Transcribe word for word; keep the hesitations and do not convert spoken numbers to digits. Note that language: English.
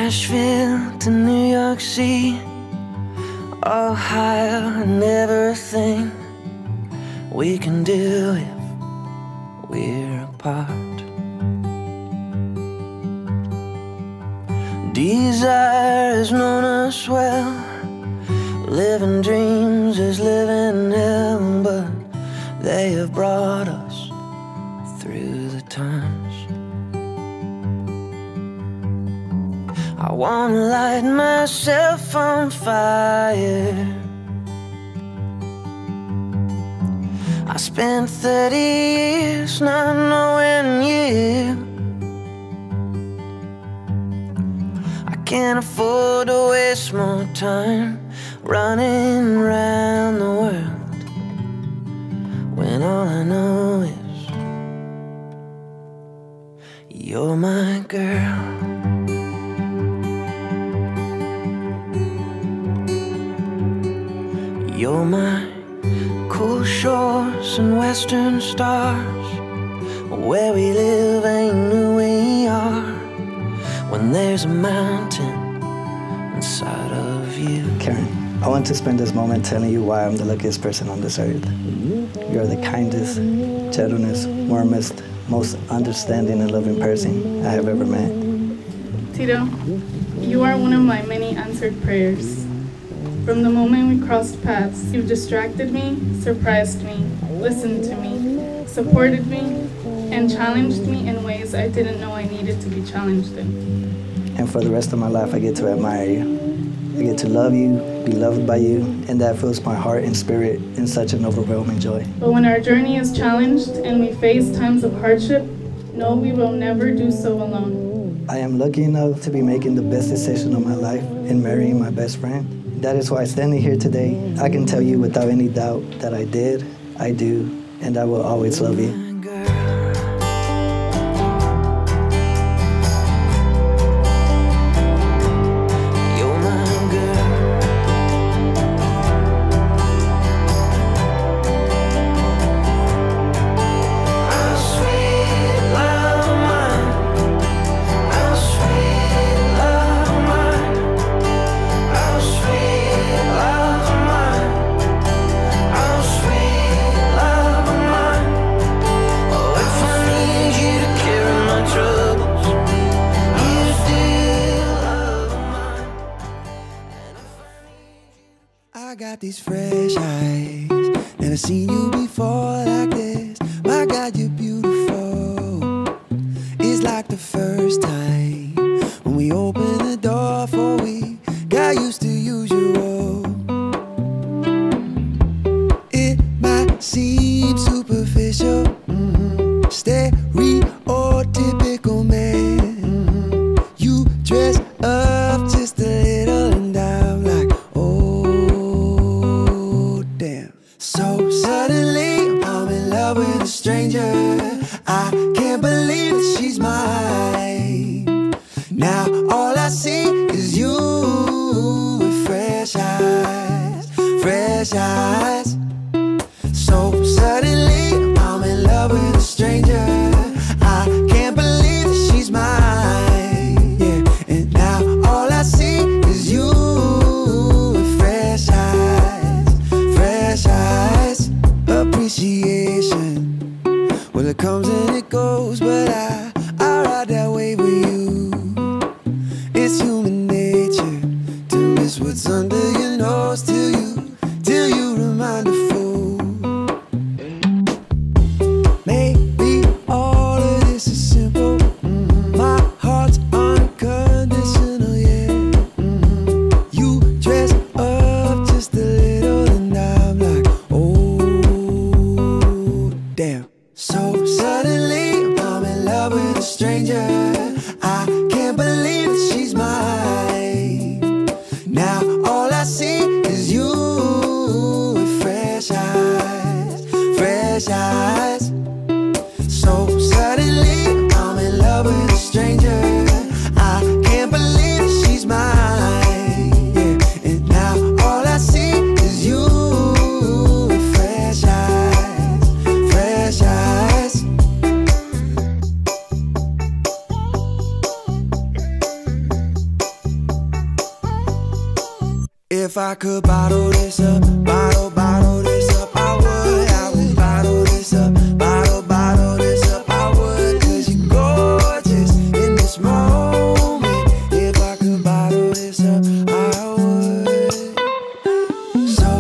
Nashville to New York City, Ohio, and everything we can do if we're apart. Desire has known us well, living dreams is living hell, but they have brought us through the times. I wanna light myself on fire. I spent thirty years not knowing you. I can't afford to waste more time running around the world when all I know is you're my girl. You're my cool shores and western stars. Where we live ain't who we are when there's a mountain inside of you. Karen, I want to spend this moment telling you why I'm the luckiest person on this earth. You're the kindest, gentlest, warmest, most understanding and loving person I have ever met. Tito, you are one of my many answered prayers. From the moment we crossed paths, you distracted me, surprised me, listened to me, supported me, and challenged me in ways I didn't know I needed to be challenged in. And for the rest of my life, I get to admire you. I get to love you, be loved by you, and that fills my heart and spirit in such an overwhelming joy. But when our journey is challenged and we face times of hardship, know we will never do so alone. I am lucky enough to be making the best decision of my life in marrying my best friend. That is why standing here today, I can tell you without any doubt that I did, I do, and I will always love you. I got these fresh eyes, never seen you before like this. My God, you're beautiful. It's like the first time when we opened the door for we got used to usual. It might seem superficial, mm-hmm. stereotypical man. Mm-hmm. You dress up just a little and I'm like, so suddenly, I'm in love with a stranger. I can't believe that she's mine. Now all I see is you with fresh eyes, fresh eyes. So suddenly, I'm in love with a stranger. I can't believe that she's mine. Yeah, and now all I see is you with fresh eyes, fresh eyes. Appreciation, well, it comes and it goes, but I, I ride that wave with you. It's human nature to miss what's under your nose till you, till you remind a fool. Maybe all of this is simple. Mm-hmm. My heart's unconditional, yeah. Mm-hmm. You dress up just a little and I'm like, oh, damn. So suddenly, I'm in love with a stranger. I can't believe that she's mine. Now all I see is you with fresh eyes, fresh eyes. So suddenly, I'm in love with a stranger. I can't believe that she's mine. Yeah, and now all I see is you with fresh eyes, fresh eyes. I could bottle this up, bottle, bottle this up, I would. I would bottle this up, bottle, bottle this up, I would. Cause you're gorgeous in this moment. If I could bottle this up, I would. So